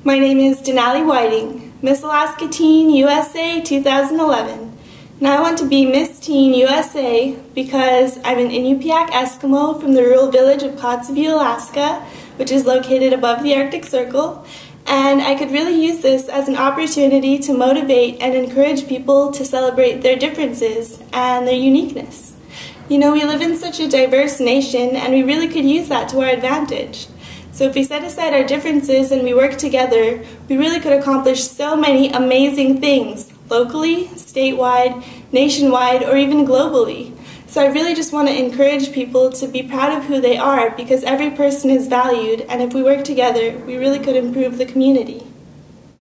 My name is Denali Whiting, Miss Alaska Teen USA 2011, and I want to be Miss Teen USA because I'm an Inupiaq Eskimo from the rural village of Kotzebue, Alaska, which is located above the Arctic Circle, and I could really use this as an opportunity to motivate and encourage people to celebrate their differences and their uniqueness. You know, we live in such a diverse nation, and we really could use that to our advantage. So if we set aside our differences and we work together, we really could accomplish so many amazing things, locally, statewide, nationwide, or even globally. So I really just want to encourage people to be proud of who they are, because every person is valued, and if we work together, we really could improve the community.